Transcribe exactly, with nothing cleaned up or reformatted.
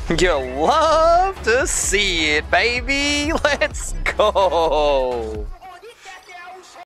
You'll love to see it, baby! Let's go!